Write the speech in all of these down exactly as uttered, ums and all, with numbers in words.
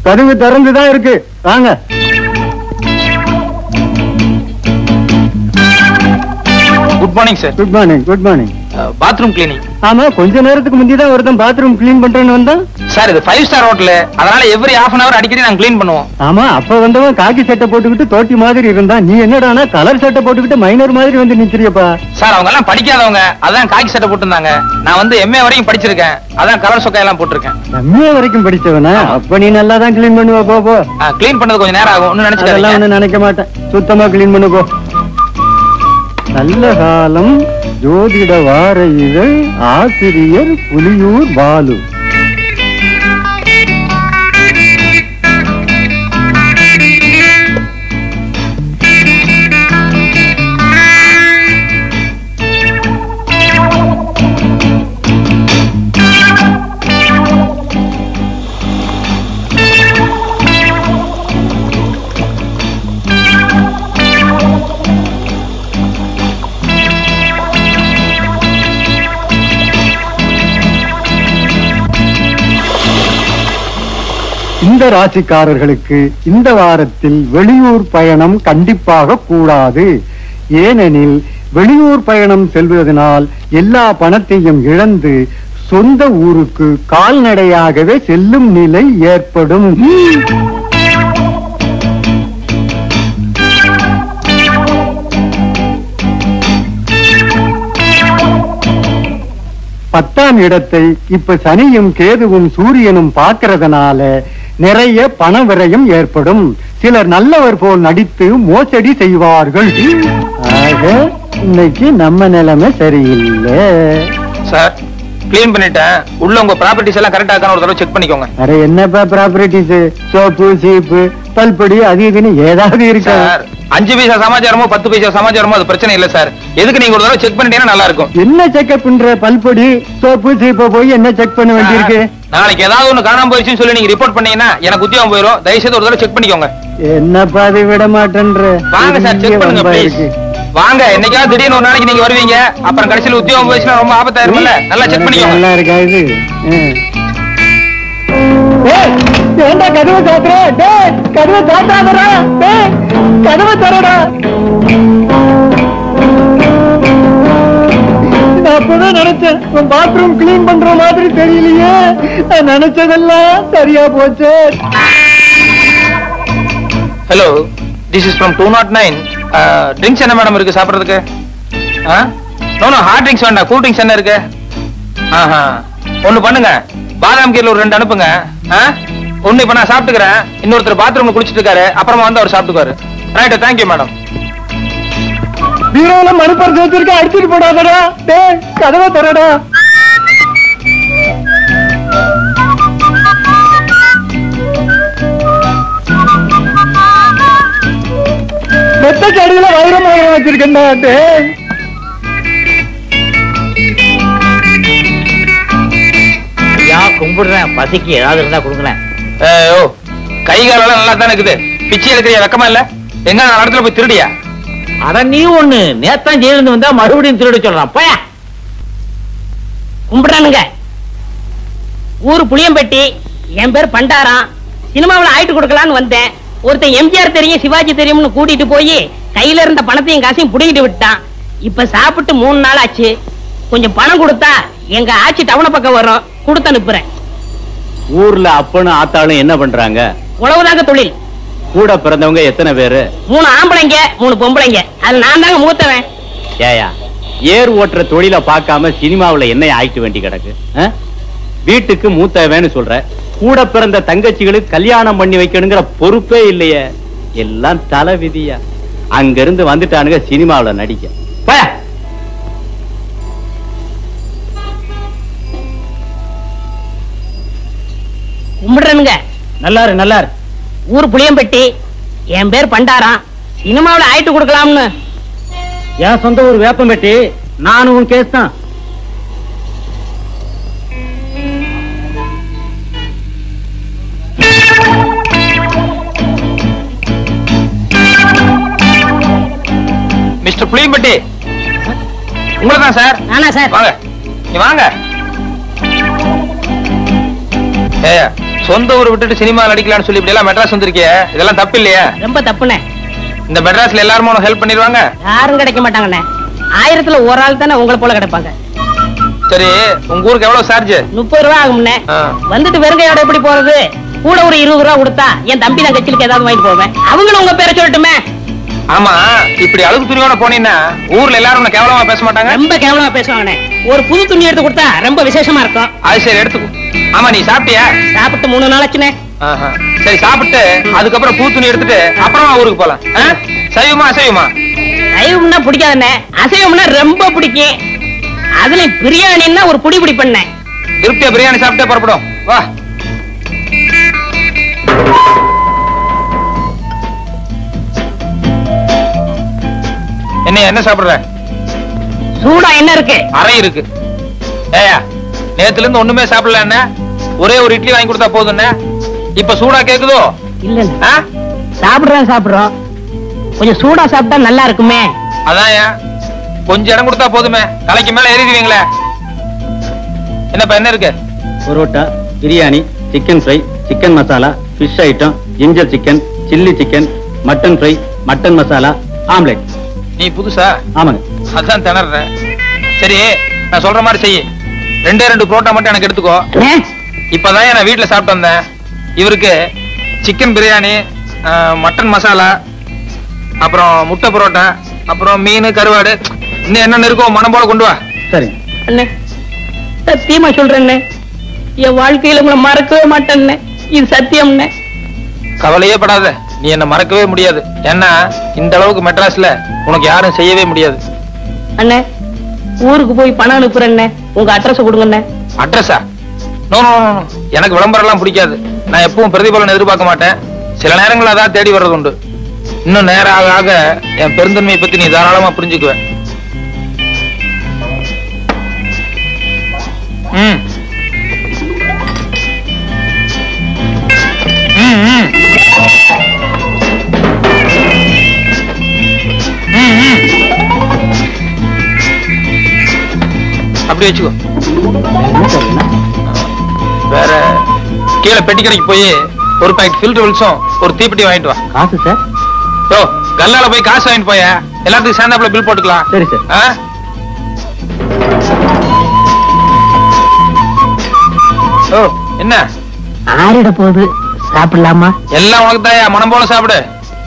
கதவு திறந்துதான் இருக்கு, வாங்க. Good morning sir. Good morning. Good morning. Bathroom cleaning. ஆமா, கொஞ்ச நேரத்துக்கு முந்திதான் ஒருத்தன் பாத்ரூம் கிளீன் பண்றேன்னு வந்தான். சார் இது ஃபைவ் ஸ்டார் ஹோட்டல், அதனால எவ்ரி ஹாஃப் அன் அவர் அடிக்கடி நாங்க கிளீன் பண்ணுவோம். ஆமா, அப்ப வந்தவன் காக்கி சட்டை போட்டுக்கிட்டு தோட்டி மாதிரி இருந்தான். நீ என்னடானா கலர் சட்டை போட்டுக்கிட்டு மைனர் மாதிரி வந்து நிக்கிறியப்பா. சார் அவங்க எல்லாம் படிக்காதவங்க, அதான் காக்கி சட்டை போட்டுருந்தாங்க. நான் வந்து எம்ஏ வரைக்கும் படிச்சிருக்கேன், அதான் கலர் சொக்கா எல்லாம் போட்டிருக்கேன். எம்ஏ வரைக்கும் படிச்சவனா? அப்ப நீ நல்லா தான் கிளீன் பண்ணுவ. போ போ. கிளீன் பண்ணது கொஞ்சம் நேரம் ஆகும், ஒன்னும் நினைச்சுக்கலாம். ஒன்னும் நினைக்க மாட்டேன், சுத்தமா கிளீன் பண்ணு போ. நல்ல காலம் ஜோதிட வார இதழ், ஆசிரியர் புலியூர் பாலு. இந்த ராசிக்காரர்களுக்கு இந்த வாரத்தில் வெளியூர் பயணம் கண்டிப்பாக கூடாது. ஏனெனில் வெளியூர் பயணம் செல்வதனால் எல்லா பணத்தையும் இழந்து சொந்த ஊருக்கு கால்நடையாகவே செல்லும் நிலை ஏற்படும். பத்தாம் இடத்தை இப்ப சனியும் கேதுவும் சூரியனும் பார்க்கறதுனால நிறைய பண விரயம் ஏற்படும். சிலர் நல்லவர் போல் நடித்து மோசடி செய்வார்கள். ஆக இன்னைக்கு நம்ம நிலைமை சரியில்லை. சார் கிளீன் பண்ணிட்டேன், உள்ள உங்க ப்ராப்பர்ட்டிஸ் எல்லாம் கரெக்டா இருக்கான்னு ஒரு தடவை செக் பண்ணிக்கோங்க. அரே என்னப்பா ப்ராப்பர்ட்டிஸ்? சோப்பு சீப்பு பல்படி அது இதுன்னு ஏதாவது இருக்கு சார்? அஞ்சு பைசா சமாச்சாரமோ பத்து பைசா சமாச்சாரமோ அது பிரச்சனை இல்ல சார். எதுக்கு நீங்க ஒரு தடவை செக் பண்ணிட்டீங்கன்னா நல்லா இருக்கும். என்ன செக்அப் பண்ற? பல்படி சோப்பு சீப்ப போய் என்ன செக் பண்ண வேண்டியிருக்கு? நாளைக்கு ஏதாவது ஒண்ணு காணாம போயிடுச்சுன்னு சொல்லி நீங்க ரிப்போர்ட் பண்ணீங்கன்னா எனக்கு உத்தியோகம் போயிடும். தயவுசெய்து ஒரு தடவை செக் பண்ணிக்கோங்க. என்னப்பா அது விட மாட்டேன்ற? வாங்க சார் செக் பண்ணுங்க ப்ளீஸ். வாங்க, என்னைக்காவது திடீர்னு ஒரு நாளைக்கு நீங்க வருவீங்க, அப்புறம் கடைசியில் உத்தியோகம் போயிடுச்சுன்னா ரொம்ப ஆபத்தாயிருக்கும்ல. நல்லா செக் பண்ணிக்கோங்க. நல்லா இருக்கா இது? ஏண்டா கதவை சாத்துற? டேய் கதவை சாத்தாதடா. டேய் கதவை தரடா. நான் அப்பதான் நினைச்சேன் பாத்ரூம் கிளீன் பண்ற மாதிரி தெரியலையே. நினைச்சதெல்லாம் சரியா போச்சு. Hello, this is from two nought nine. Drinks என்ன மேடம் இருக்கு சாப்பிட்றதுக்கு? நோ ஹார்ட் ட்ரிங்க்ஸ் வேண்டாம், கூல் ட்ரிங்க்ஸ் என்ன இருக்கு? ஆஹா, ஒண்ணு பண்ணுங்க, பாதாம் கீரை ஒரு ரெண்டு அனுப்புங்க. ஒண்ணு இப்ப நான் சாப்பிட்டுக்கிறேன், இன்னொருத்தர் பாத்ரூம்ல குளிச்சிட்டு இருக்காரு, அப்புறமா வந்து அவர் சாப்பிட்டுக்காரு. Right, thank you madam. பீரோல மணிப்பர் வச்சிருக்க, அடிச்சுட்டு போடாதடா. டேய் கதவை தரடா. மெத்தைக்கு அடியில வைரம் வைரம் வச்சிருக்கேன்டா. டேய் கும்பிடுறேன், பசிக்கு ஏதாவது இருந்தா கொடுங்களேன். ஓ, கை காலெல்லாம் நல்லா தானே இருக்குது, பிச்சை எடுக்கிறியா? வெக்கமா இல்ல? எங்க நான் இடத்துல போய் திருடியா? அட நீ ஒண்ணு நேத்தான் ஜெயிலிருந்து வந்தா மறுபடியும் திருட சொல்றான். போயா கும்பிடுறானுங்க. ஊரு புளியம்பட்டி, என் பேர் பண்டாரம். சினிமாவில் ஆயிட்டு கொடுக்கலான்னு வந்தேன். ஒருத்தன் எம்ஜிஆர் தெரியும் சிவாஜி தெரியும்னு கூட்டிட்டு போய் கையில இருந்த பணத்தையும் காசையும் புடிங்கிட்டு விட்டான். இப்ப சாப்பிட்டு மூணு நாள் ஆச்சு. கொஞ்சம் பணம் கொடுத்தா எங்க ஆட்சி டவுன பக்கம் வரும், கொடுத்து அனுப்புறேன். ஊர்ல அப்பனும் ஆத்தாளும் என்ன பண்றாங்க? உழவுதாங்க தொழில். கூட பிறந்தவங்க எத்தனை பேரு? மூணு ஆம்பளைங்க மூணு பொம்பளைங்க. அது நான் தாங்க மூத்தவன். ஏயா ஏர் ஓட்டுற தொழில பார்க்காம சினிமாவுல என்ன ஆயிட்டு வேண்டி கிடக்கு? வீட்டுக்கு மூத்தவன்னு சொல்ற, கூட பிறந்த தங்கச்சிகளுக்கு கல்யாணம் பண்ணி வைக்கணுங்கிற பொறுப்பே இல்லையே. எல்லாம் தலை விதியா. அங்க இருந்து வந்துட்டானுங்க சினிமாவுல நடிக்க. கும்பிடுறனுங்க. நல்லாரு நல்லாரு. ஊர் புளியம்பட்டி, என் பேர் பண்டாரம். சினிமாவில் ஆயிட்டு கொடுக்கலாம்னு. என் சொந்த ஊர் வேப்பம்பட்டி. நானும் உன் கேஸ் தான். மிஸ்டர் புளியம்பட்டி, உங்களதான் சார்? நானா சார்? வாங்க, நீ வாங்க. ஏ சொந்த ஊரை விட்டுட்டு சினிமா நடிக்கலாம்னு சொல்லி இப்படி எல்லாம் மெட்ராஸ் வந்திருக்கிய, இதெல்லாம் தப்பு இல்லையா? ரொம்ப தப்புண்ணே. இந்த மெட்ராஸ்ல எல்லாரும் உனக்கு ஹெல்ப் பண்ணிடுவாங்க? யாரும் கிடைக்க மாட்டாங்கண்ணே. ஆயிரத்துல ஒரு ஆள் தானே உங்களை போல கிடைப்பாங்க. சரி, உங்க ஊருக்கு எவ்வளவு சார்ஜ்? முப்பது ரூபா ஆகும்ண்ணே. வந்துட்டு வெறுங்கையோட எப்படி போறது? கூட ஒரு இருபது ரூபா கொடுத்தா என் தம்பி நான் கட்சிலுக்கு ஏதாவது வாங்கிட்டு போவேன். அவங்களும் உங்க பேரை சொல்லட்டுமே. ஆமா, இப்படி அழுகு துணியோட போனீங்கன்னா ஊர்ல எல்லாரும் உன்னை கேவலமா பேச மாட்டாங்க? ரொம்ப கேவலமா பேசுவாங்கண்ணே. ஒரு புது துணி எடுத்து கொடுத்தா ரொம்ப விசேஷமா இருக்கும். அது சரி, எடுத்துக்கோ. ஆமா, நீ சாப்பிட்டியா? சாப்பிட்டு மூணு நாள் ஆச்சுண்ணே. சரி, சாப்பிட்டு அதுக்கப்புறம் பூ துணி எடுத்துட்டு அப்புறமா ஊருக்கு போலாம். சைவமா அசைவமா? சைவம்னா பிடிக்காதுண்ணே, அசைவம்னா ரொம்ப பிடிக்கும். அதுல பிரியாணின்னா ஒரு புடி புடி பண்ண. திருப்தியா பிரியாணி சாப்பிட்டே புறப்படும். வா. என்ன என்ன சாப்பிடுற? சூடா என்ன இருக்கு? அறை இருக்கு. ஏயா, நேத்துல இருந்து ஒண்ணுமே சாப்பிடல என்ன? ஒரே ஒரு இட்லி வாங்கி கொடுத்தா போதும். இப்ப சூடா கேக்குதோ? இல்ல, சாப்பிடுறேன் சாப்பிடுறோம். கொஞ்சம் சூடா சாப்பிட்டா நல்லா இருக்குமே. அதான் கொஞ்சம் இடம் கொடுத்தா போதுமே, தலைக்கு மேல ஏறிடுவீங்களே. என்னப்பா என்ன இருக்கு? Parotta, biryani, chicken fry, chicken masala, fish item, ginger chicken, chilli chicken, mutton fry, mutton masala, omelette. நீ புதுசா? ஆமாங்க. அதான் திணறேன். சரி, நான் சொல்ற மாதிரி செய்ய. ரெண்டே ரெண்டு புரோட்டா மட்டும் எனக்கு எடுத்துக்கோ. இப்பதான் நான் வீட்டுல சாப்பிட்டு வந்தேன். இவருக்கு சிக்கன் பிரியாணி, மட்டன் மசாலா, அப்புறம் முட்டை புரோட்டா, அப்புறம் மீன், கருவாடு, இன்னும் என்ன இருக்கோ மனம் போல கொண்டு வா. சரி அண்ணே, சத்தியமா சொல்றேன், என் வாழ்க்கையில உங்களை மறக்கவே மாட்டேன். இது சத்தியம். கவலையே படாத, நீ என்ன மறக்கவே முடியாது. ஏன்னா இந்த அளவுக்கு மெட்ராஸ்ல உனக்கு யாரும் செய்யவே முடியாது. அண்ணே, ஊருக்கு போய் பணம் அனுப்புறேன். உங்க அட்ரஸ் கொடுங்க. அட்ரஸா? நோ நோ, எனக்கு விளம்பரம் எல்லாம் பிடிக்காது. நான் எப்பவும் பிரதிபலன் எதிர்பார்க்க மாட்டேன். சில நேரங்கள் அதான் தேடி வர்றது உண்டு. இன்னும் நேரம் ஆக ஆக என் பெருந்தன்மையை பத்தி நீ தாராளமா புரிஞ்சுக்குவேன். ம் ம் ம் அப்படி வச்சுக்கோ. வேற கீழே பெட்டி கடைக்கு போய் ஒரு பாக்கெட் ஃபில்டர் வில்ஸும் ஒரு தீப்பெட்டி வாங்கிட்டு வா. காசு சார்? ஓ, கல்லால போய் காசு வாங்கிட்டு போய, எல்லாத்துக்கும் சேர்ந்தாப்புல பில் போட்டுக்கலாம். சரி சார். ஓ, என்ன ஆறிட போகுது, சாப்பிடலாமா? எல்லாம் உனக்கு தாயா, மனம் போல சாப்பிடு.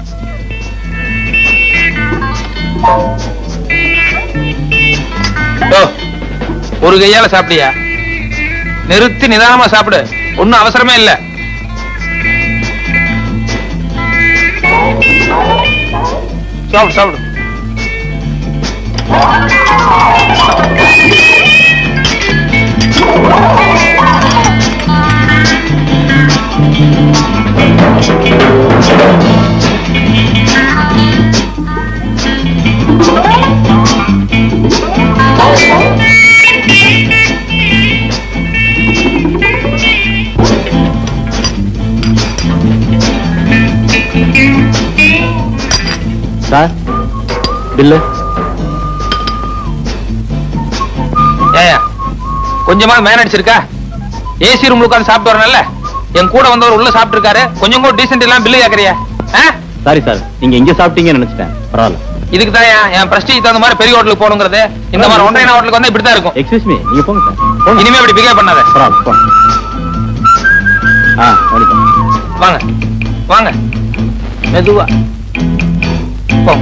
ஒரு கையால சாப்பிடியா? நிறுத்தி நிதானமா சாப்பிடு, ஒன்னும் அவசரமே இல்ல. சாப்பிடு சாப்பிடு. Sir, bill. ஏயா, கொஞ்சமா மேனேஜ் இருக்கா? ஏசி ரூம்ல உட்கார்ந்து சாப்பிட்டு வரணும்ல. என் கூட வந்தவர் உள்ள சாப்பிட்டு இருக்காரு, கொஞ்சம் கூட டீசென்ட் எல்லாம் பில்லு கேக்குறியா? சாரி சார், நீங்க இங்க சாப்பிட்டீங்கன்னு நினைச்சிட்டேன். பரவாயில்ல. இதுக்கு தான் என் பிரஸ்டீஜ் தகுந்த மாதிரி பெரிய ஹோட்டலுக்கு போகணுங்கிறது. இந்த மாதிரி ஒன்றைய ஹோட்டலுக்கு வந்து இப்படிதான் இருக்கும். எக்ஸ்கியூஸ் மீ, நீங்க போங்க சார். இனிமே இப்படி பிகேவ் பண்ணாத. பரவாயில்ல, போங்க. ஆ, வாங்க வாங்க, மெதுவா போ.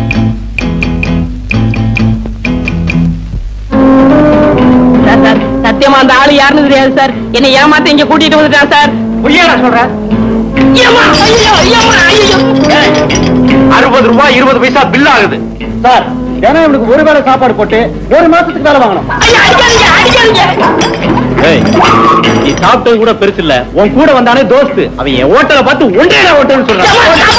சத்தியமா அந்த ஆளு யாருன்னு தெரியாது சார். என்னை ஏமாத்த இங்க கூட்டிட்டு வந்துட்டான் சார். புரியாதா சொல்றேன்? அறுபது ரூபாய் இருபது பைசா பில் ஆகுது சார். ஏன்னா இவனுக்கு ஒரு வேளை சாப்பாடு போட்டு ஒரு மாசத்துக்கு வேலை வாங்கணும். நீ சாப்பிட்டது கூட பெருசு இல்ல, உன் கூட வந்தானே தோஸ்து, அவன் என் ஹோட்டலை பார்த்து ஒன்றே ஹோட்டல்னு சொல்றான்.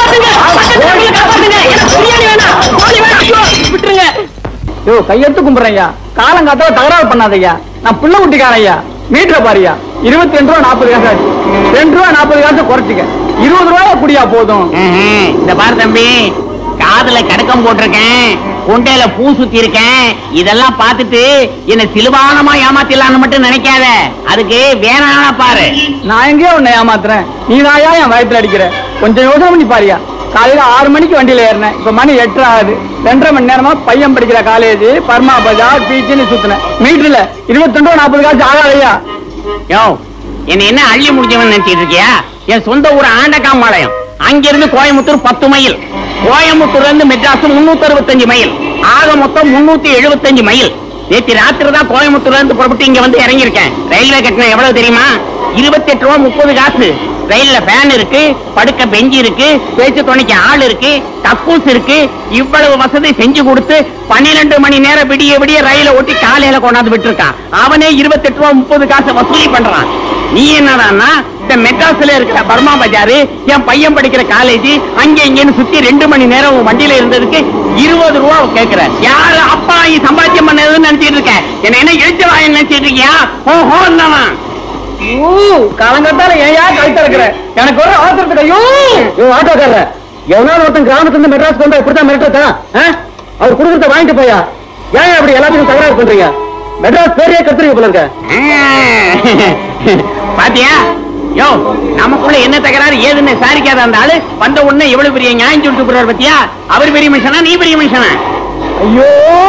கையெடுத்து கும்பிடுறையா, காலங்காத்தால தகராறு பண்ணாதையா. நான் புள்ள குட்டிக்காரையா, மீட்டரை பாரியா. இருபத்தி ரெண்டு ரூபா நாற்பது காசு ஆச்சு. ரெண்டு ரூபா நாற்பது காசு குறைச்சிக்க. இருபது ரூபாய் குடியா போதும். இந்த பாரு தம்பி, காதுல கடக்கம் போட்டிருக்கேன், கொண்டையில பூ சுத்தி இருக்கேன். இதெல்லாம் பார்த்துட்டு என்ன சிலுவானமா ஏமாத்திடலான்னு மட்டும் நினைக்காத. அதுக்கு வேணான பாரு. நான் எங்கேயோ உன்னை ஏமாத்துறேன், நீ நாயா என் வயத்துல அடிக்கிற? கொஞ்சம் யோசனை பண்ணி பாரியா. காலையில ஆறு மணிக்கு வண்டியில ஏறினேன், இப்ப மணி எட்டு ஆகுது. ரெண்டரை மணி நேரமா பையன் படிக்கிற காலேஜ், பர்மா பஜார், பீச்சுன்னு சுத்தினேன். மீட்டர்ல இருபத்தி ரெண்டு நாற்பது காசு ஆகாதையா? யோ, என்ன என்ன அள்ளி முடிஞ்சவன் நினைச்சிட்டு இருக்கியா? என் சொந்த ஊர் ஆண்டகாம்பாளையம். அங்கிருந்து கோயம்புத்தூர் பத்து மைல், கோயம்புத்தூர்ல இருந்து மெட்ராஸ் முன்னூத்தி அறுபத்தஞ்சு மைல், ஆக மொத்தம் முன்னூத்தி எழுபத்தஞ்சு மைல். நேற்று ராத்திரி தான் கோயம்புத்தூர்ல இருந்து புறப்பட்டு இங்க வந்து இறங்கியிருக்கேன். ரயில்வே கட்டணம் எவ்வளவு தெரியுமா? இருபத்தி எட்டு ரூபா முப்பது காசு. ரயில்ல ஃபேன் இருக்கு, படுக்க பெஞ்சு இருக்கு, பேச்சு துணைக்கு ஆள் இருக்கு, கக்கூஸ் இருக்கு. இவ்வளவு வசதி செஞ்சு கொடுத்து பன்னிரண்டு மணி நேரம் விடிய விடிய ரயில ஓட்டி காலையில கொண்டாந்து விட்டுருக்கான். அவனே இருபத்தி எட்டு ரூபா முப்பது காசு வசூலி பண்றான். நீ என்னடான்னா இந்த மெட்ராஸ்ல இருக்கிற பர்மா பஜாரு, என் பையன் படிக்கிற காலேஜ், அங்க இங்கன்னு சுத்தி ரெண்டு மணி நேரம் வண்டியில இருந்ததுக்கு இருபது ரூபா கேக்குற. யாரு அப்பா நீ சம்பாத்தியம் பண்ணதுன்னு நினைச்சிட்டு இருக்க? என்ன என்ன எழுத்து வாயன்னு நினைச்சிட்டு இருக்கியா? ஓஹோ என்னவன் காலங்கத்தால ஏயா கழுத்த இருக்கிற? எனக்கு ஒரு அவசரத்துக்கு ஐயோ ஆட்டோக்கார எவனாலும் ஒருத்தன் கிராமத்துல இருந்து மெட்ராஸ் வந்தா இப்படித்தான் மிரட்டா? அவர் குடுக்கறத வாங்கிட்டு போயா. ஏன் அப்படி எல்லாத்தையும் தகராறு பண்றீங்க? மெட்ராஸ் பேரையே கத்துறீங்க போல இருக்க. பாத்தியா? யோ, நமக்குள்ள என்ன தகராறு ஏதுன்னு சாரிக்காத அந்த ஆளு வந்த உடனே எவ்வளவு பெரிய நியாயம் சொல்லிட்டு போறாரு பத்தியா? அவர் பெரிய மனுஷனா, நீ பெரிய மனுஷனா? ஐயோ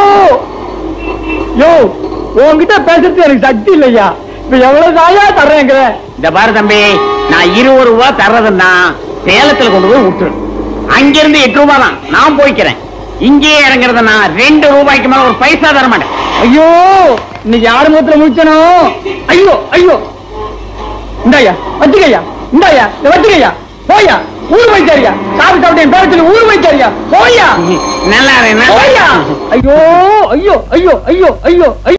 யோ, உன்கிட்ட பேசுறது எனக்கு சக்தி இல்லையா. இப்ப எவ்வளவு தாயா தர்றேங்கிற? இந்த பாரு தம்பி, நான் இருபது ரூபா தர்றதுன்னா சேலத்துல கொண்டு போய் விட்டுரு. அங்கிருந்து எட்டு ரூபா தான் நான் போய்க்கிறேன். இங்கே இறங்குறதுன்னா ரெண்டு ரூபாய்க்கு மேல ஒரு பைசா தர மாட்டேன். ஐயோ, இன்னைக்கு யாரு முகத்துல முடிச்சனோ? ஐயோ ஐயோ, இந்தாயா வச்சுக்கையா, இந்தாயா வச்சுக்கையா, போயா ஊரு வைக்காரியா. சாப்பிட்டு சாப்பிட்டு என் பேர சொல்லி ஊரு வைக்காரியா, போயா. நல்லா போயா. ஐயோ ஐயோ ஐயோ ஐயோ ஐயோ ஐயோ.